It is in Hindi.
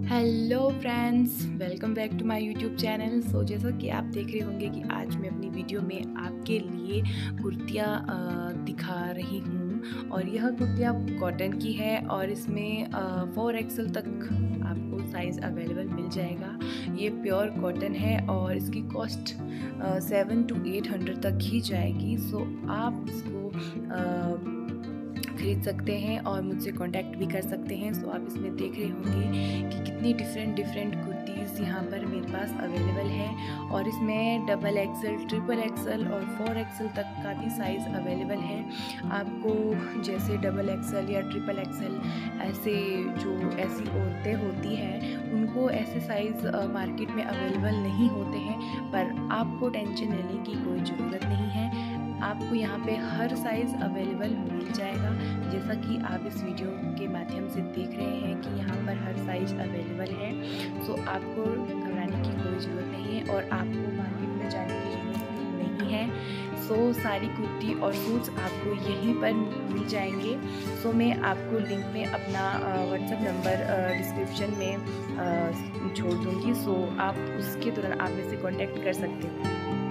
Hello friends, welcome back to my YouTube channel. जैसा कि आप देख रहे होंगे कि आज मैं अपनी वीडियो में आपके लिए कुर्तियाँ दिखा रही हूँ और यह कुर्तियाँ कॉटन की है और इसमें 4XL तक आपको साइज़ अवेलेबल मिल जाएगा। ये प्योर कॉटन है और इसकी कॉस्ट 700 to 800 तक ही जाएगी। आप इसको खरीद सकते हैं और मुझसे कांटेक्ट भी कर सकते हैं। आप इसमें देख रहे होंगे कि कितनी डिफरेंट कुर्तीज़ यहाँ पर मेरे पास अवेलेबल है और इसमें XXL, XXL और 4XL तक का भी साइज़ अवेलेबल है। आपको जैसे XXL या XXL ऐसी औरतें होती हैं उनको ऐसे साइज़ मार्केट में अवेलेबल नहीं होते हैं, पर आपको टेंशन लेने की कोई ज़रूरत नहीं है। आपको यहाँ पे हर साइज़ अवेलेबल मिल जाएगा। जैसा कि आप इस वीडियो के माध्यम से देख रहे हैं कि यहाँ पर हर साइज़ अवेलेबल है। आपको घबराने की कोई ज़रूरत नहीं है और आपको मार्केट में जाने की ज़रूरत भी नहीं है। सारी कुर्ती और सूट्स आपको यहीं पर मिल जाएंगे। मैं आपको लिंक में अपना व्हाट्सएप नंबर डिस्क्रिप्शन में छोड़ दूँगी। आप उसके दौरान आप मेरे से कॉन्टेक्ट कर सकते हो।